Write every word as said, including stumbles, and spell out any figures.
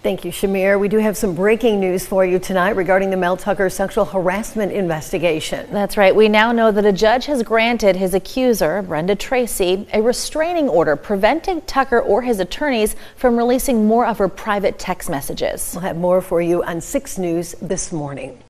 Thank you, Shamir. We do have some breaking news for you tonight regarding the Mel Tucker sexual harassment investigation. That's right. We now know that a judge has granted his accuser, Brenda Tracy, a restraining order preventing Tucker or his attorneys from releasing more of her private text messages. We'll have more for you on six News this morning.